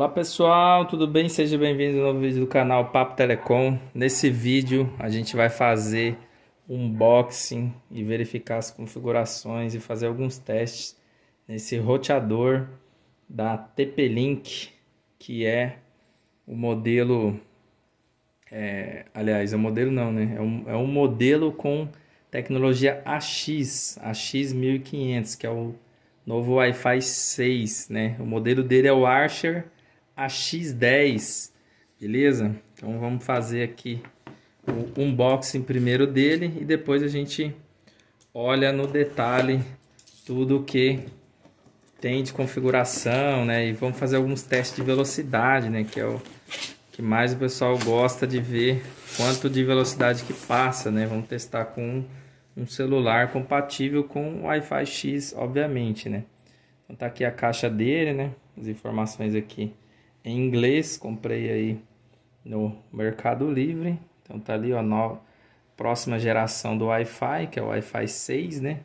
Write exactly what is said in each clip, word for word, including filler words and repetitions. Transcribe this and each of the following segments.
Olá pessoal, tudo bem? Seja bem-vindo ao novo vídeo do canal Papo Telecom. Nesse vídeo a gente vai fazer um unboxing e verificar as configurações e fazer alguns testes nesse roteador da T P-Link, que é o modelo, é, aliás, é o modelo não, né? É um, é um modelo com tecnologia A X, A X mil e quinhentos, que é o novo Wi-Fi seis, né? O modelo dele é o Archer A X dez, beleza? Então vamos fazer aqui o unboxing primeiro dele e depois a gente olha no detalhe tudo que tem de configuração, né? E vamos fazer alguns testes de velocidade, né? Que é o que mais o pessoal gosta de ver, quanto de velocidade que passa, né? Vamos testar com um celular compatível com o Wi-Fi X, obviamente, né? Então tá aqui a caixa dele, né? As informações aqui em inglês, comprei aí no Mercado Livre. Então tá ali, ó, nova, próxima geração do Wi-Fi, que é o Wi-Fi seis, né?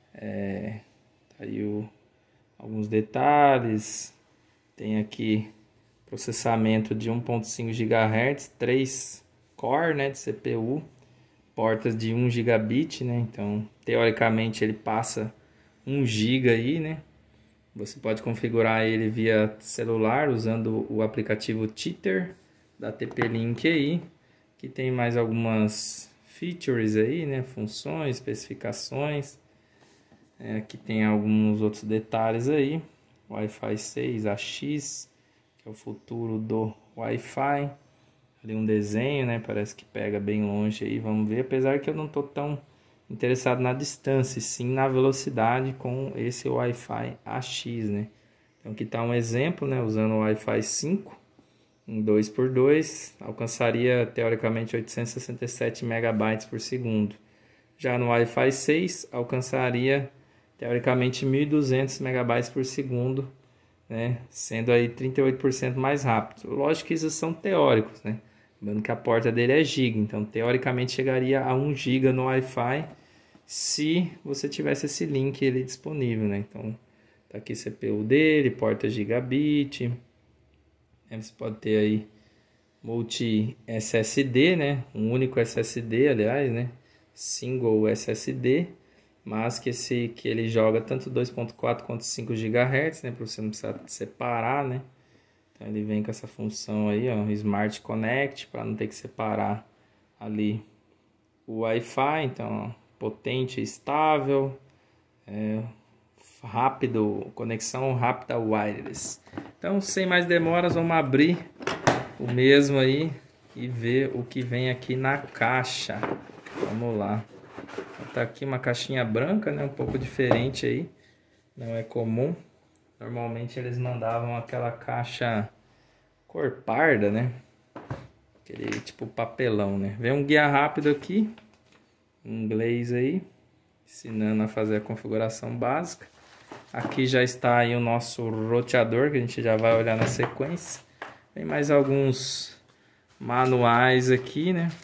É, tá aí o, alguns detalhes. Tem aqui processamento de um ponto cinco gigahertz, três core, né, de C P U, portas de um gigabit, né? Então, teoricamente ele passa um giga aí, né? Você pode configurar ele via celular usando o aplicativo Cheater da T P-Link aí, que tem mais algumas features aí, né? Funções, especificações. É, aqui tem alguns outros detalhes aí. Wi-Fi seis A X, que é o futuro do Wi-Fi. Ali um desenho, né? Parece que pega bem longe aí, vamos ver. Apesar que eu não tô tão interessado na distância, sim na velocidade com esse Wi-Fi A X, né? Então aqui está um exemplo, né? Usando o Wi-Fi cinco em dois por dois, alcançaria teoricamente oitocentos e sessenta e sete megabytes por segundo. Já no Wi-Fi seis, alcançaria teoricamente mil e duzentos megabytes por segundo, né? Sendo aí trinta e oito por cento mais rápido. Lógico que isso são teóricos, né? Lembrando que a porta dele é giga, então teoricamente chegaria a um giga no Wi-Fi se você tivesse esse link ele disponível, né? Então tá aqui C P U dele, porta gigabit, você pode ter aí multi S S D, né? Um único S S D, aliás, né? Single S S D, mas que esse que ele joga tanto dois ponto quatro quanto cinco gigahertz, né? Para você não precisar separar, né? Então ele vem com essa função aí, ó, Smart Connect, para não ter que separar ali o Wi-Fi. Então, ó, potente e estável, é, rápido, conexão rápida wireless. Então, sem mais demoras, vamos abrir o mesmo aí e ver o que vem aqui na caixa. Vamos lá. Tá aqui uma caixinha branca, né? Um pouco diferente aí, não é comum. Normalmente eles mandavam aquela caixa cor parda, né? Aquele tipo papelão, né? Vem um guia rápido aqui, em inglês aí, ensinando a fazer a configuração básica. Aqui já está aí o nosso roteador, que a gente já vai olhar na sequência. Tem mais alguns manuais aqui, né?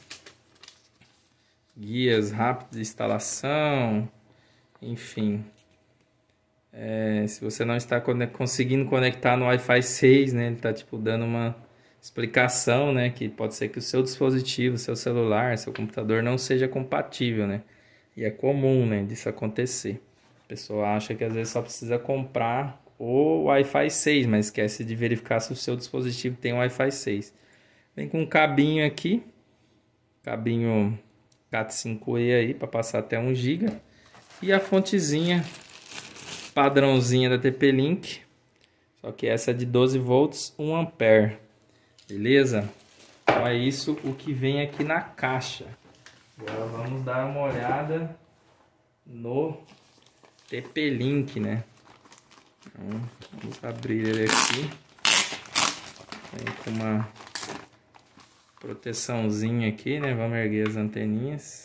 Guias rápidos de instalação, enfim. É, se você não está conseguindo conectar no Wi-Fi seis, né? Ele está tipo dando uma explicação, né? Que pode ser que o seu dispositivo, seu celular, seu computador não seja compatível, né? E é comum, né, disso acontecer. A pessoa acha que às vezes só precisa comprar o Wi-Fi seis, mas esquece de verificar se o seu dispositivo tem Wi-Fi seis. Vem com um cabinho aqui, cabinho Cat cinco E aí para passar até um giga, e a fontezinha padrãozinha da T P-Link, só que essa é de doze volts, um ampere, beleza? Então é isso o que vem aqui na caixa. Agora vamos dar uma olhada no T P-Link, né? Então, vamos abrir ele aqui. Vem com uma proteçãozinha aqui, né? Vamos erguer as anteninhas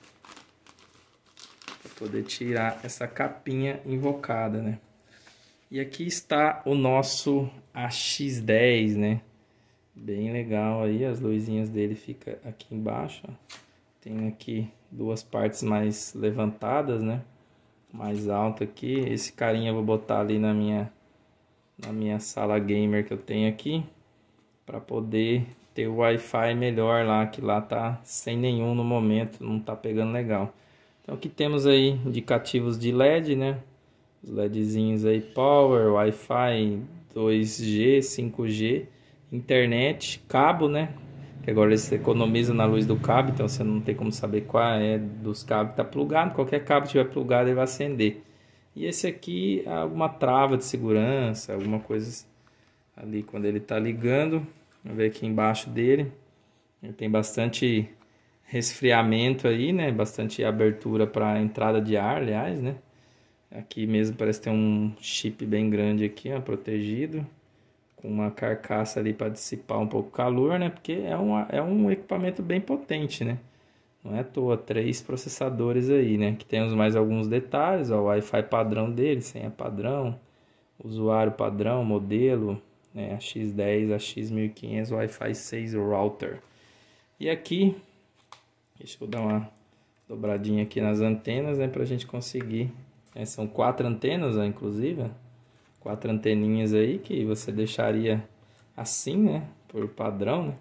para poder tirar essa capinha invocada, né? E aqui está o nosso A X dez, né? Bem legal aí, as luzinhas dele fica aqui embaixo, ó. Tem aqui duas partes mais levantadas, né? Mais alto aqui. Esse carinha eu vou botar ali na minha na minha sala gamer que eu tenho aqui, para poder ter o Wi-Fi melhor lá, que lá tá sem nenhum no momento, não tá pegando legal. Então aqui temos aí indicativos de L E D, né? Os LEDzinhos aí, Power, Wi-Fi dois G, cinco G, internet, cabo, né? Que agora eles economizam na luz do cabo, então você não tem como saber qual é dos cabos que tá plugado. Qualquer cabo que tiver plugado ele vai acender. E esse aqui é alguma trava de segurança, alguma coisa ali quando ele tá ligando. Vamos ver aqui embaixo dele. Ele tem bastante resfriamento aí, né? Bastante abertura para entrada de ar, aliás, né? Aqui mesmo parece ter um chip bem grande aqui, ó, protegido, com uma carcaça ali para dissipar um pouco o calor, né? Porque é um, é um equipamento bem potente, né? Não é à toa, três processadores aí, né? Que temos mais alguns detalhes, ó, o Wi-Fi padrão dele, senha padrão, usuário padrão, modelo, né? A X dez, a X mil e quinhentos, Wi-Fi seis router. E aqui, deixa eu dar uma dobradinha aqui nas antenas, né? Pra gente conseguir... É, são quatro antenas, ó, inclusive, ó, quatro anteninhas aí que você deixaria assim, né, por padrão, né,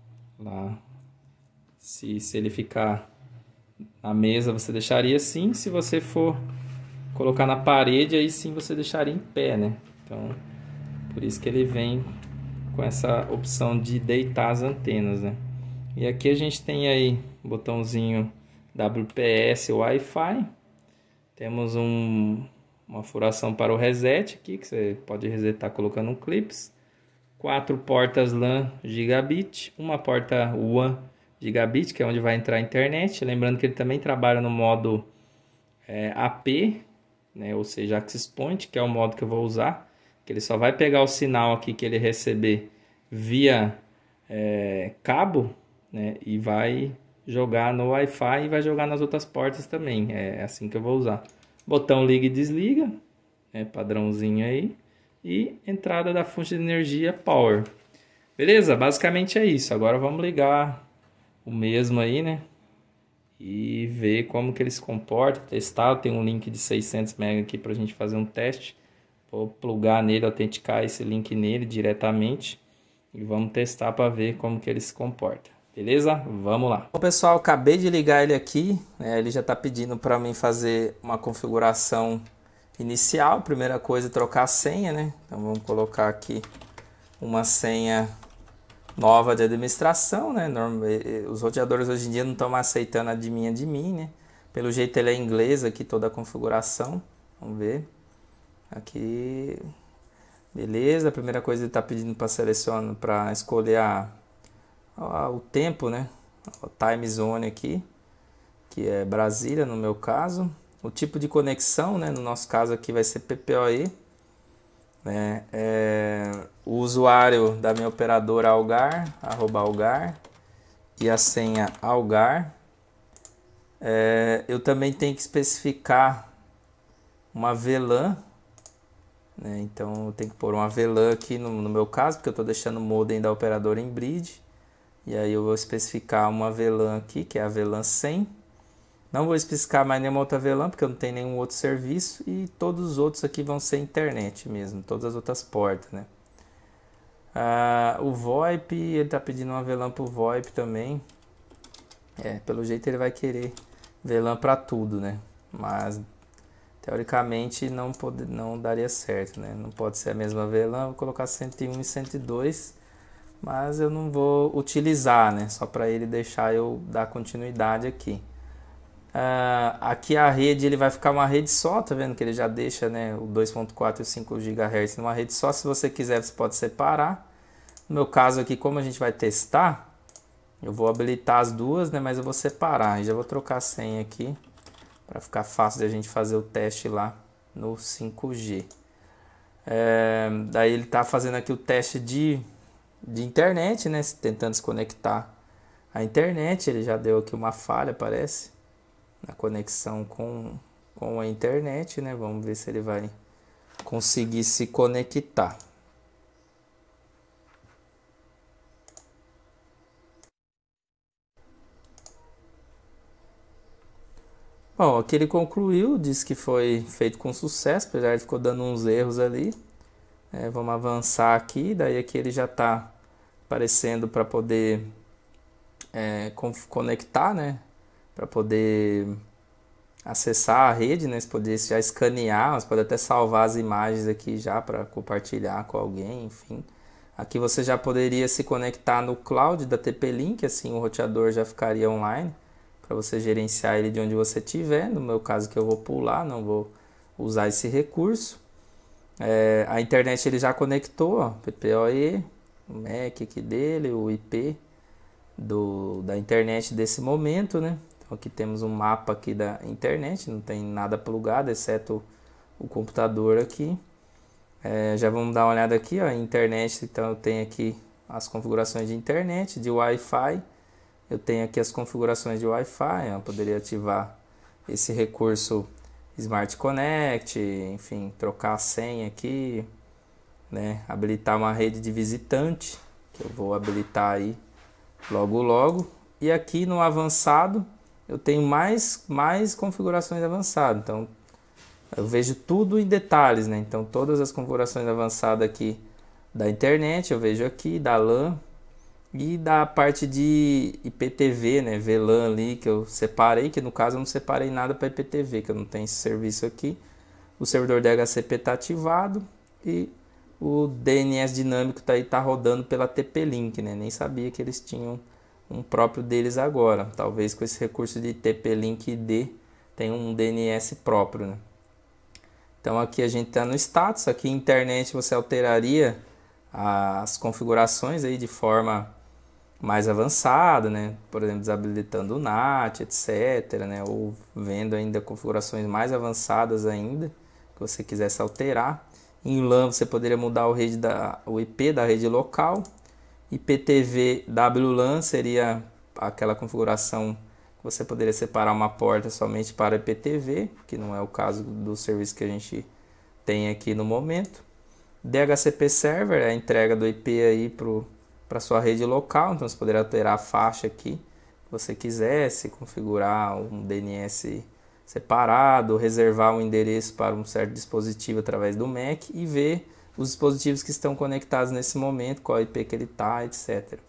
lá, se, se ele ficar na mesa você deixaria assim, se você for colocar na parede, aí sim você deixaria em pé, né, então, por isso que ele vem com essa opção de deitar as antenas, né, e aqui a gente tem aí o botãozinho W P S Wi-Fi. Temos um, uma furação para o reset aqui, que você pode resetar colocando um clips. Quatro portas LAN gigabit, uma porta W A N gigabit, que é onde vai entrar a internet. Lembrando que ele também trabalha no modo é, A P, né, ou seja, Access Point, que é o modo que eu vou usar. Que ele só vai pegar o sinal aqui que ele receber via é, cabo, né, e vai... jogar no Wi-Fi e vai jogar nas outras portas também. É assim que eu vou usar. Botão liga e desliga, é padrãozinho aí. E entrada da fonte de energia Power. Beleza? Basicamente é isso. Agora vamos ligar o mesmo aí, né? E ver como que ele se comporta, testar. Tem um link de seiscentos megas aqui para a gente fazer um teste. Vou plugar nele, autenticar esse link nele diretamente. E vamos testar para ver como que ele se comporta. Beleza? Vamos lá. Bom, pessoal, acabei de ligar ele aqui, né? Ele já está pedindo para mim fazer uma configuração inicial. Primeira coisa é trocar a senha, né? Então vamos colocar aqui uma senha nova de administração, né? Os roteadores hoje em dia não estão mais aceitando a de mim, a de mim, né? Pelo jeito ele é inglês aqui, toda a configuração. Vamos ver. Aqui. Beleza. A primeira coisa ele está pedindo para selecionar, para escolher a o tempo, né? O time zone aqui, que é Brasília no meu caso. O tipo de conexão, né? No nosso caso aqui vai ser P P O E, né? É, o usuário da minha operadora Algar, arroba Algar, e a senha Algar. É, eu também tenho que especificar uma V LAN, né? Então eu tenho que pôr uma V LAN aqui no, no meu caso, porque eu estou deixando o modem da operadora em bridge. E aí eu vou especificar uma V LAN aqui, que é a V LAN cem. Não vou especificar mais nenhuma outra V LAN, porque eu não tenho nenhum outro serviço. E todos os outros aqui vão ser internet mesmo, todas as outras portas, né? Ah, o VoIP, ele está pedindo uma V LAN para o VoIP também. É, pelo jeito ele vai querer V LAN para tudo, né? Mas teoricamente não, pode, não daria certo, né? Não pode ser a mesma V LAN, vou colocar cento e um e cento e dois. Mas eu não vou utilizar, né? Só para ele deixar eu dar continuidade aqui. Uh, aqui a rede, ele vai ficar uma rede só, tá vendo que ele já deixa, né, o dois ponto quatro e o cinco gigahertz numa rede só. Se você quiser, você pode separar. No meu caso aqui, como a gente vai testar, eu vou habilitar as duas, né, mas eu vou separar. Já vou trocar a senha aqui para ficar fácil de a gente fazer o teste lá no cinco G. É, daí ele está fazendo aqui o teste de de internet, né? Tentando se conectar à internet. Ele já deu aqui uma falha, parece, na conexão com, com a internet, né? Vamos ver se ele vai conseguir se conectar. Bom, aqui ele concluiu, disse que foi feito com sucesso, apesar de ficou dando uns erros ali. É, vamos avançar aqui, daí aqui ele já está aparecendo para poder é, conectar, né? Para poder acessar a rede, né? Você poder já escanear, você pode até salvar as imagens aqui já para compartilhar com alguém, enfim. Aqui você já poderia se conectar no cloud da T P-Link, assim o roteador já ficaria online para você gerenciar ele de onde você estiver. No meu caso que eu vou pular, não vou usar esse recurso. É, a internet ele já conectou, ó, P P O E, o M A C aqui dele, o I P do, da internet desse momento, né? Então aqui temos um mapa aqui da internet, não tem nada plugado, exceto o computador aqui. É, já vamos dar uma olhada aqui, ó, internet, então eu tenho aqui as configurações de internet, de Wi-Fi. Eu tenho aqui as configurações de Wi-Fi, eu poderia ativar esse recurso Smart Connect, enfim, trocar a senha aqui, né? Habilitar uma rede de visitante, que eu vou habilitar aí logo logo. E aqui no avançado eu tenho mais, mais configurações avançadas, então eu vejo tudo em detalhes, né? Então todas as configurações avançadas aqui da internet eu vejo aqui, da LAN e da parte de I P T V, né? V LAN ali que eu separei, que no caso eu não separei nada para I P T V, que eu não tenho esse serviço aqui. O servidor D H C P está ativado e o D N S dinâmico tá aí, tá rodando pela T P-Link, né? Nem sabia que eles tinham um próprio deles agora. Talvez com esse recurso de T P-Link I D tenha um D N S próprio, né? Então aqui a gente está no status, aqui internet você alteraria as configurações aí de forma mais avançada, né? Por exemplo, desabilitando o N A T, etc, né? Ou vendo ainda configurações mais avançadas ainda que você quisesse alterar. Em LAN você poderia mudar o, rede da, o I P da rede local. I P T V W LAN seria aquela configuração que você poderia separar uma porta somente para I P T V, que não é o caso do serviço que a gente tem aqui no momento. D H C P Server é a entrega do I P aí para sua rede local, então você poderia alterar a faixa aqui, se você quisesse, configurar um D N S separado, reservar um endereço para um certo dispositivo através do M A C e ver os dispositivos que estão conectados nesse momento, qual I P que ele está, etcétera.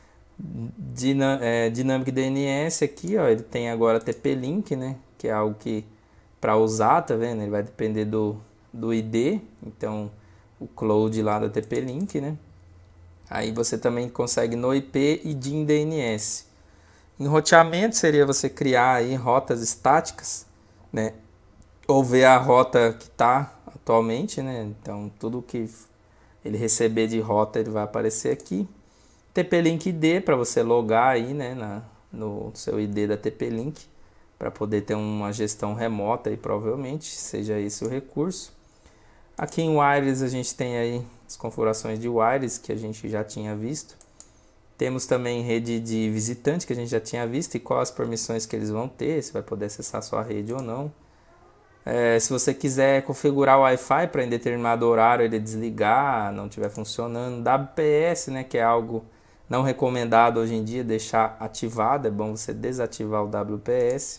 Dinam, é, Dynamic D N S aqui, ó, ele tem agora T P-Link, né, que é algo que para usar, tá vendo? Ele vai depender do, do I D, então o cloud lá da T P-Link, né? Aí você também consegue no I P e D I M D N S. Em roteamento seria você criar aí rotas estáticas, né? Ou ver a rota que está atualmente, né? Então tudo que ele receber de rota ele vai aparecer aqui. T P-Link I D para você logar aí, né, na, no seu I D da T P-Link para poder ter uma gestão remota aí, provavelmente seja esse o recurso. Aqui em Wireless a gente tem aí as configurações de Wireless que a gente já tinha visto. Temos também rede de visitante que a gente já tinha visto e quais as permissões que eles vão ter, se vai poder acessar a sua rede ou não. É, se você quiser configurar o Wi-Fi para em determinado horário ele desligar, não estiver funcionando. W P S, né, que é algo não recomendado hoje em dia, deixar ativado, é bom você desativar o W P S.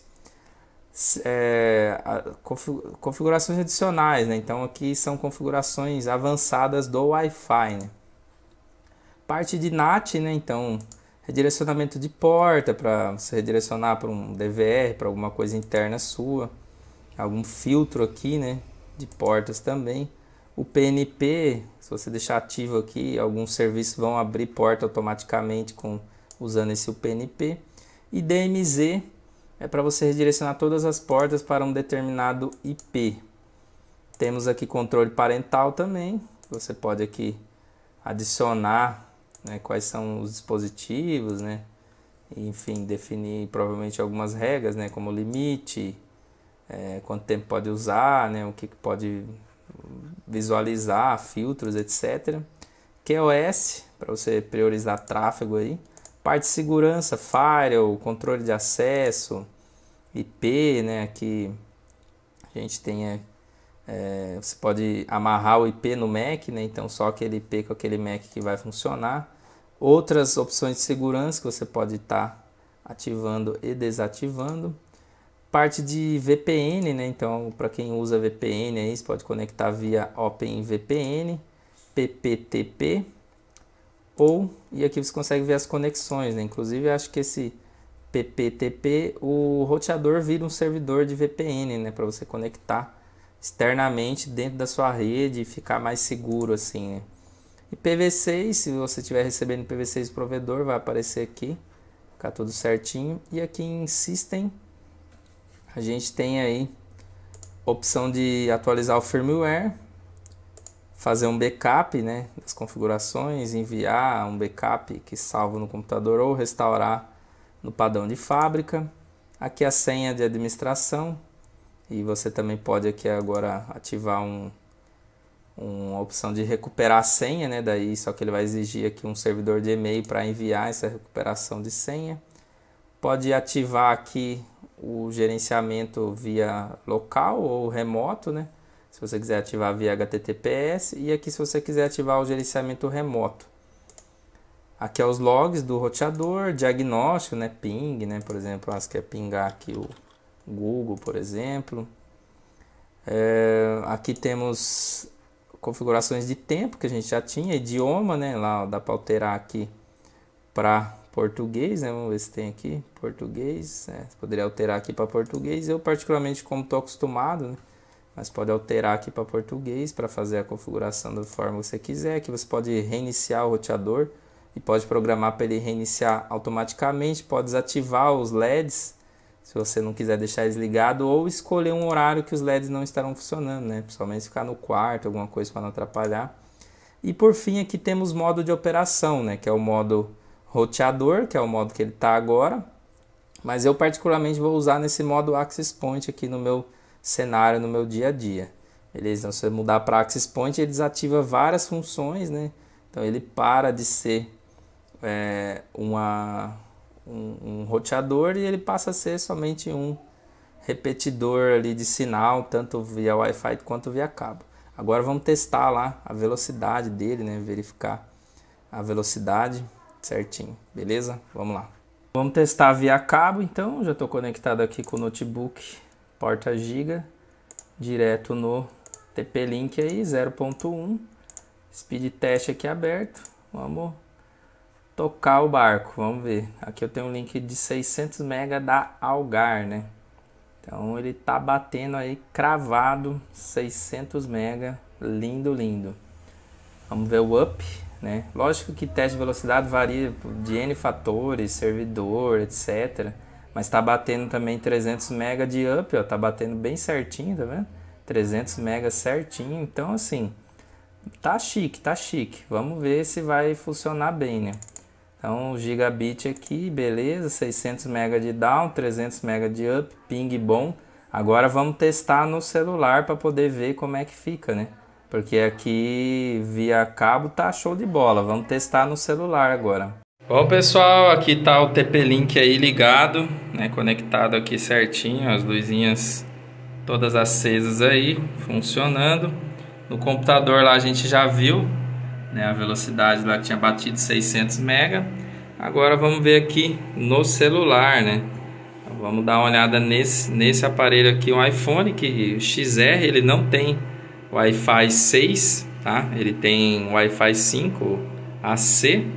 É, configurações adicionais, né? Então aqui são configurações avançadas do Wi-Fi, né? Parte de N A T, né? Então redirecionamento de porta para você redirecionar para um D V R, para alguma coisa interna sua, algum filtro aqui, né? De portas também. O P N P, se você deixar ativo aqui, alguns serviços vão abrir porta automaticamente com usando esse P N P. E D M Z é para você redirecionar todas as portas para um determinado I P. Temos aqui controle parental também. Você pode aqui adicionar, né, quais são os dispositivos, né? Enfim, definir provavelmente algumas regras, né, como limite, é, quanto tempo pode usar, né, o que pode visualizar, filtros, etcétera. Q o S para você priorizar tráfego aí. Parte de segurança, firewall, controle de acesso, I P, né? Aqui a gente tem, é, é, você pode amarrar o I P no M A C, né? Então só aquele I P com aquele M A C que vai funcionar. Outras opções de segurança que você pode estar tá ativando e desativando. Parte de V P N, né? Então para quem usa V P N aí, você pode conectar via OpenVPN. P P T P, ou, e aqui você consegue ver as conexões, né? Inclusive, eu acho que esse P P T P, o roteador vira um servidor de V P N, né? Para você conectar externamente dentro da sua rede e ficar mais seguro assim, né? E P V seis, se você estiver recebendo P V seis do provedor, vai aparecer aqui, ficar tudo certinho. E aqui em System, a gente tem aí opção de atualizar o firmware, fazer um backup, né, das configurações, enviar um backup que salva no computador ou restaurar no padrão de fábrica. Aqui a senha de administração, e você também pode aqui agora ativar um, uma opção de recuperar a senha, né, daí só que ele vai exigir aqui um servidor de e-mail para enviar essa recuperação de senha. Pode ativar aqui o gerenciamento via local ou remoto, né? Se você quiser ativar via H T T P S, e aqui se você quiser ativar o gerenciamento remoto. Aqui é os logs do roteador, diagnóstico, né, ping, né, por exemplo, você quer pingar aqui o Google, por exemplo. É, aqui temos configurações de tempo que a gente já tinha, idioma, né, lá dá para alterar aqui para português, né, vamos ver se tem aqui, português, né, você poderia alterar aqui para português. Eu particularmente, como estou acostumado, né, mas pode alterar aqui para português para fazer a configuração da forma que você quiser. Aqui você pode reiniciar o roteador e pode programar para ele reiniciar automaticamente. Pode desativar os L E Ds se você não quiser deixar eles ligados, ou escolher um horário que os L E Ds não estarão funcionando, né? Principalmente ficar no quarto, alguma coisa para não atrapalhar. E por fim aqui temos modo de operação, né? Que é o modo roteador, que é o modo que ele está agora. Mas eu particularmente vou usar nesse modo Access Point aqui no meu cenário, no meu dia a dia. Beleza? Então, se você mudar para Access Point, ele desativa várias funções, né? Então ele para de ser é, uma, um, um roteador e ele passa a ser somente um repetidor ali de sinal, tanto via Wi-Fi quanto via cabo. Agora vamos testar lá a velocidade dele, né? Verificar a velocidade certinho, beleza? Vamos lá. Vamos testar via cabo, então. Já estou conectado aqui com o notebook porta giga, direto no T P-Link aí, zero ponto um. Speed test aqui aberto. Vamos tocar o barco, vamos ver. Aqui eu tenho um link de seiscentos mega da Algar, né? Então ele tá batendo aí cravado seiscentos mega, lindo, lindo. Vamos ver o up, né? Lógico que teste de velocidade varia de N fatores, servidor, etcétera. Mas tá batendo também trezentos mega de up, ó, tá batendo bem certinho, tá vendo? trezentos mega certinho, então assim, tá chique, tá chique. Vamos ver se vai funcionar bem, né? Então, gigabit aqui, beleza, seiscentos mega de down, trezentos mega de up, ping bom. Agora vamos testar no celular para poder ver como é que fica, né? Porque aqui via cabo tá show de bola. Vamos testar no celular agora. Bom, pessoal, aqui tá o T P-Link aí ligado, né, conectado aqui certinho, as luzinhas todas acesas aí, funcionando. No computador lá a gente já viu, né, a velocidade lá tinha batido seiscentos mega. Agora vamos ver aqui no celular, né? Então, vamos dar uma olhada nesse, nesse aparelho aqui, um iPhone, que o X R ele não tem Wi-Fi seis, tá? Ele tem Wi-Fi cinco A C.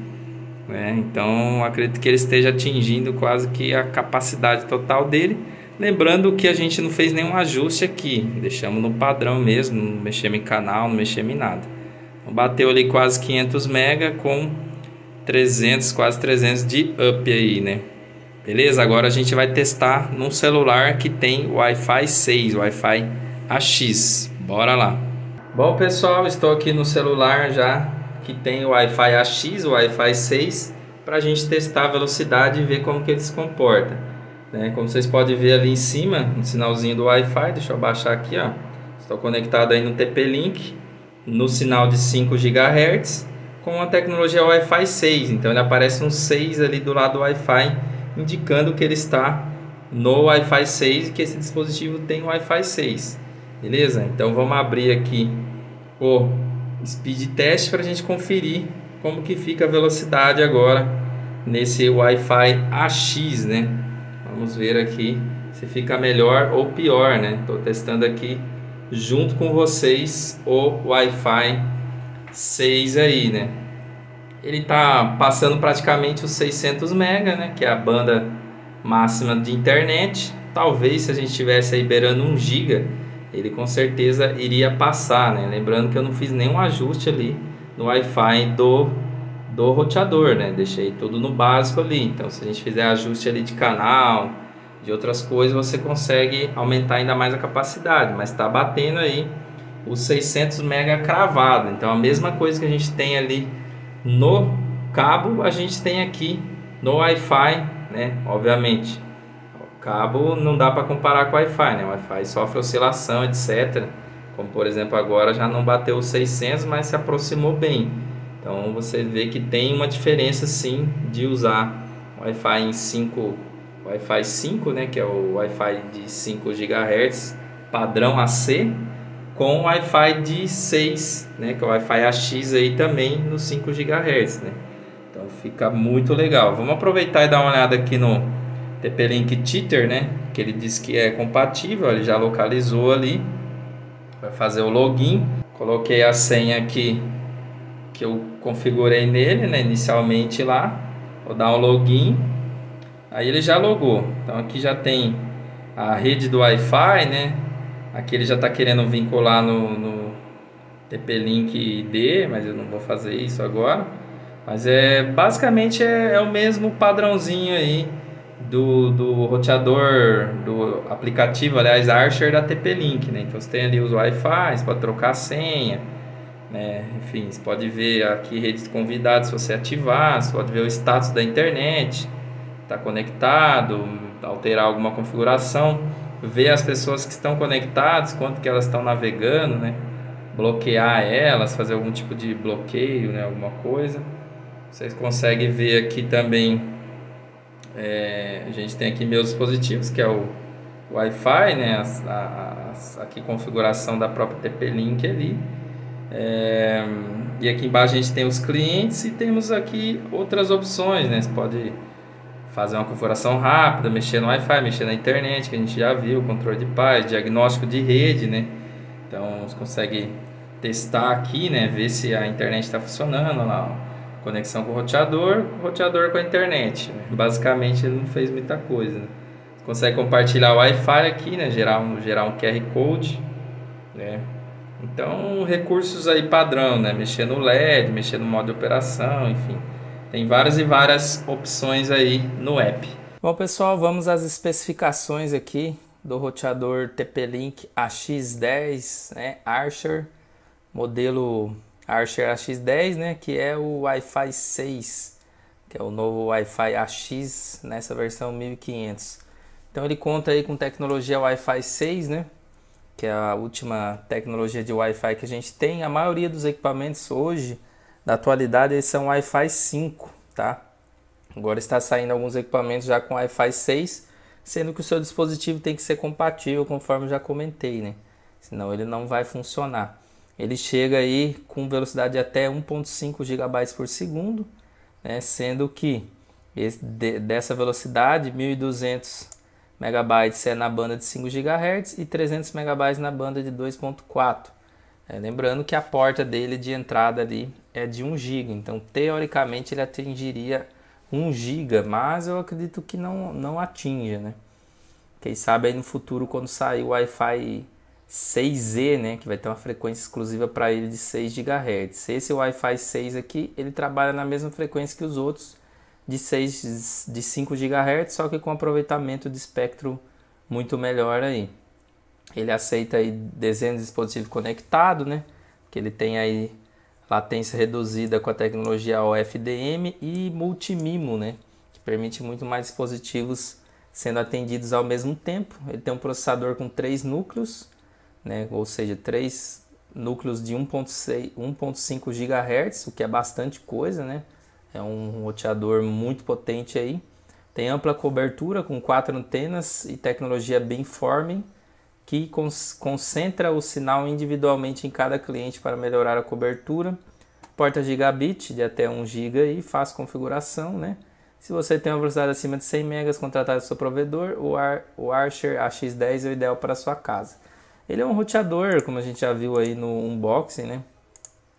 É, então acredito que ele esteja atingindo quase que a capacidade total dele. Lembrando que a gente não fez nenhum ajuste aqui, deixamos no padrão mesmo, não mexemos em canal, não mexemos em nada. Então, bateu ali quase quinhentos mega com trezentos, quase trezentos de up aí, né? Beleza? Agora a gente vai testar num celular que tem Wi-Fi seis, Wi-Fi A X. Bora lá. Bom, pessoal, estou aqui no celular já que tem o Wi-Fi A X, o Wi-Fi seis, para a gente testar a velocidade e ver como que ele se comporta, né? Como vocês podem ver ali em cima, um sinalzinho do Wi-Fi, deixa eu baixar aqui, ó. Estou conectado aí no T P-Link, no sinal de cinco gigahertz, com a tecnologia Wi-Fi seis, então ele aparece um seis ali do lado do Wi-Fi, indicando que ele está no Wi-Fi seis e que esse dispositivo tem Wi-Fi seis, beleza? Então vamos abrir aqui o speed test para a gente conferir como que fica a velocidade agora nesse Wi-Fi A X, né? Vamos ver aqui se fica melhor ou pior, né? Estou testando aqui junto com vocês o Wi-Fi seis aí, né? Ele tá passando praticamente os seiscentos mega, né? Que é a banda máxima de internet. Talvez se a gente tivesse aí beirando um giga, ele com certeza iria passar, né? Lembrando que eu não fiz nenhum ajuste ali no Wi-Fi do, do roteador, né? Deixei tudo no básico ali. Então se a gente fizer ajuste ali de canal, de outras coisas, você consegue aumentar ainda mais a capacidade. Mas está batendo aí os seiscentos mega cravado. Então a mesma coisa que a gente tem ali no cabo, a gente tem aqui no Wi-Fi, né? Obviamente, o cabo não dá para comparar com o Wi-Fi, né? O Wi-Fi sofre oscilação, etcétera. Como por exemplo agora já não bateu os seiscentos, mas se aproximou bem. Então você vê que tem uma diferença sim de usar Wi-Fi em cinco, Wi-Fi cinco, né? Que é o Wi-Fi de cinco gigahertz padrão A C, com Wi-Fi de seis, né, que é o Wi-Fi A X aí também no cinco gigahertz, né? Então fica muito legal. Vamos aproveitar e dar uma olhada aqui no T P-Link Cheater, né? Que ele diz que é compatível, ele já localizou ali. Vai fazer o login. Coloquei a senha aqui que eu configurei nele, né, inicialmente lá. Vou dar um login. Aí ele já logou. Então aqui já tem a rede do Wi-Fi, né? Aqui ele já está querendo vincular no, no T P-Link I D, mas eu não vou fazer isso agora. Mas é basicamente é, é o mesmo padrãozinho aí do, do roteador, do aplicativo, aliás, Archer da T P-Link, né? Então você tem ali os Wi-Fi, você pode trocar a senha, né? Enfim, você pode ver aqui rede de convidados se você ativar, você pode ver o status da internet, está conectado, alterar alguma configuração, ver as pessoas que estão conectadas, quanto que elas estão navegando, né? Bloquear elas, fazer algum tipo de bloqueio, né? Alguma coisa. Vocês conseguem ver aqui também, é, a gente tem aqui meus dispositivos, que é o Wi-Fi, né? A, a, a aqui configuração da própria T P-Link ali. É, e aqui embaixo a gente tem os clientes e temos aqui outras opções, né? Você pode fazer uma configuração rápida, mexer no Wi-Fi, mexer na internet, que a gente já viu, controle de paz, diagnóstico de rede, né? Então você consegue testar aqui, né? Ver se a internet está funcionando lá, ó. Conexão com o roteador, roteador com a internet, né? Basicamente ele não fez muita coisa, né? Você consegue compartilhar o Wi-Fi aqui, né? Gerar um, gerar um Q R Code, né? Então recursos aí padrão, né? Mexer no L E D, mexer no modo de operação, enfim. Tem várias e várias opções aí no app. Bom pessoal, vamos às especificações aqui do roteador T P-Link A X dez, né, Archer, modelo Archer A X dez, né, que é o Wi-Fi seis, que é o novo Wi-Fi A X nessa versão mil e quinhentos. Então ele conta aí com tecnologia Wi-Fi seis, né, que é a última tecnologia de Wi-Fi que a gente tem. A maioria dos equipamentos hoje da atualidade eles são Wi-Fi cinco, tá? Agora está saindo alguns equipamentos já com Wi-Fi seis, sendo que o seu dispositivo tem que ser compatível, conforme eu já comentei, né? Senão ele não vai funcionar. Ele chega aí com velocidade de até um ponto cinco gigabytes por segundo, né? Sendo que esse, de, dessa velocidade, mil e duzentos megabytes é na banda de cinco gigahertz e trezentos megabytes na banda de dois ponto quatro. É, lembrando que a porta dele de entrada ali é de um giga, então teoricamente ele atingiria um giga, mas eu acredito que não, não atinja, né? Quem sabe aí no futuro, quando sair o Wi-Fi seis Z, né, que vai ter uma frequência exclusiva para ele de seis gigahertz. Esse Wi-Fi seis aqui, ele trabalha na mesma frequência que os outros de, seis, de cinco gigahertz, só que com aproveitamento de espectro muito melhor aí. Ele aceita aí dezenas de dispositivos conectados, né? Que ele tem aí latência reduzida com a tecnologia O F D M e multimimo, né? Que permite muito mais dispositivos sendo atendidos ao mesmo tempo. Ele tem um processador com três núcleos, né? Ou seja, três núcleos de um ponto cinco gigahertz, o que é bastante coisa, né? É um roteador muito potente aí. Tem ampla cobertura com quatro antenas e tecnologia beamforming, que concentra o sinal individualmente em cada cliente para melhorar a cobertura. Porta gigabit de até um giga e fácil configuração, né? Se você tem uma velocidade acima de cem megas, contratar o seu provedor, o, Ar, o Archer A X dez é o ideal para a sua casa. Ele é um roteador, como a gente já viu aí no unboxing, né?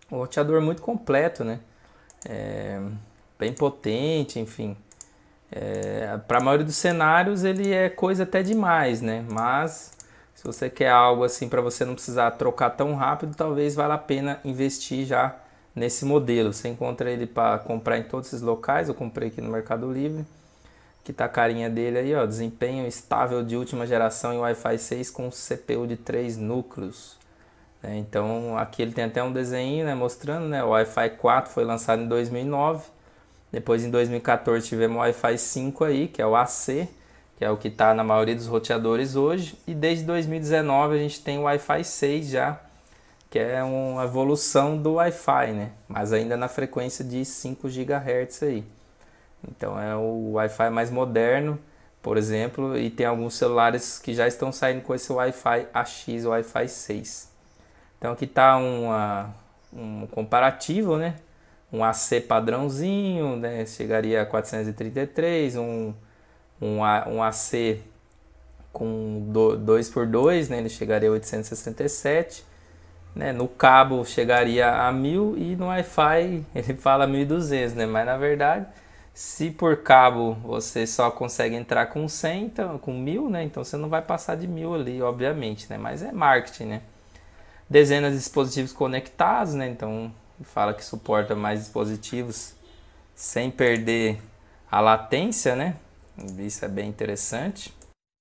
um roteador muito completo, né? É, bem potente, enfim. É, para a maioria dos cenários ele é coisa até demais, né? Mas se você quer algo assim para você não precisar trocar tão rápido, talvez valha a pena investir já nesse modelo. Você encontra ele para comprar em todos esses locais. Eu comprei aqui no Mercado Livre, que tá a carinha dele aí, ó, desempenho estável de última geração em Wi-Fi seis com C P U de três núcleos. É, então aqui ele tem até um desenho, né, mostrando, né, o Wi-Fi quatro foi lançado em dois mil e nove. Depois em dois mil e quatorze tivemos o Wi-Fi cinco aí, que é o A C, que é o que está na maioria dos roteadores hoje. E desde dois mil e dezenove a gente tem o Wi-Fi seis já, que é uma evolução do Wi-Fi, né? Mas ainda na frequência de cinco gigahertz aí. Então é o Wi-Fi mais moderno, por exemplo, e tem alguns celulares que já estão saindo com esse Wi-Fi A X, Wi-Fi seis. Então aqui está um comparativo, né? Um A C padrãozinho, né? Chegaria a quatrocentos e trinta e três, um, um, A, um A C com dois por dois, né? Ele chegaria a oitocentos e sessenta e sete, né? No cabo chegaria a mil e no Wi-Fi ele fala mil e duzentos, né? Mas na verdade, se por cabo você só consegue entrar com cem, então, com mil, né? Então você não vai passar de mil ali, obviamente, né? Mas é marketing, né? Dezenas de dispositivos conectados, né? Então fala que suporta mais dispositivos sem perder a latência, né? Isso é bem interessante.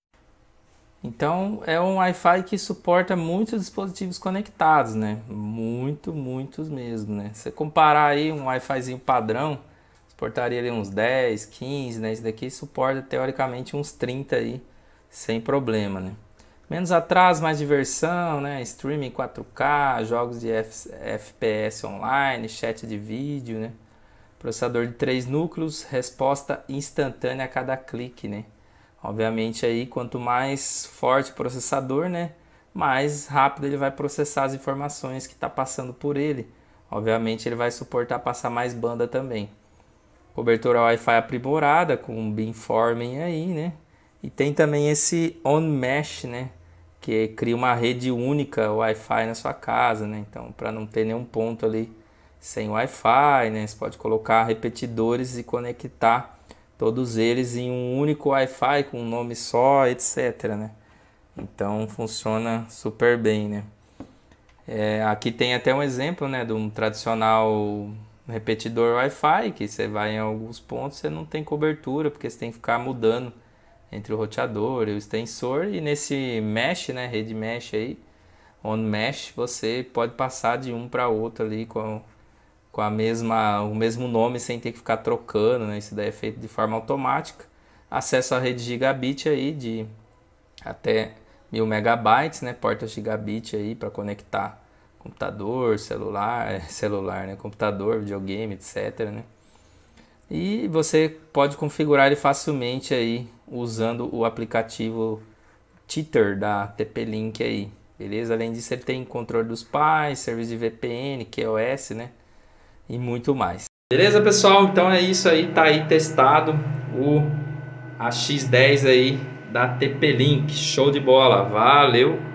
Então é um Wi-Fi que suporta muitos dispositivos conectados, né? Muito, muitos mesmo, né? Se você comparar aí um Wi-Fizinho padrão, suportaria ali uns dez, quinze, né? Esse daqui suporta teoricamente uns trinta aí, sem problema, né? Menos atraso, mais diversão, né? Streaming quatro K, jogos de F P S online, chat de vídeo, né? Processador de três núcleos, resposta instantânea a cada clique, né? Obviamente aí, quanto mais forte o processador, né? Mais rápido ele vai processar as informações que está passando por ele. Obviamente ele vai suportar passar mais banda também. Cobertura Wi-Fi aprimorada com beamforming aí, né? E tem também esse on-mesh, né? Que cria uma rede única Wi-Fi na sua casa, né? Então, para não ter nenhum ponto ali sem Wi-Fi, né? Você pode colocar repetidores e conectar todos eles em um único Wi-Fi com um nome só, etcétera, né? Então, funciona super bem, né? É, aqui tem até um exemplo, né? De um tradicional repetidor Wi-Fi, que você vai em alguns pontos, você não tem cobertura, porque você tem que ficar mudando entre o roteador e o extensor, e nesse mesh, né, rede mesh aí, on mesh, você pode passar de um para outro ali com, com a mesma, o mesmo nome sem ter que ficar trocando, né? Isso daí é feito de forma automática. Acesso à rede gigabit aí de até mil megabytes, né, porta gigabit aí para conectar computador, celular, celular, né, computador, videogame, etcétera, né? E você pode configurar ele facilmente aí usando o aplicativo Tether da T P-Link aí, beleza? Além disso, ele tem controle dos pais, serviço de V P N, Q o S, né? E muito mais. Beleza, pessoal? Então é isso aí, tá aí testado o A X dez aí da T P-Link. Show de bola, valeu!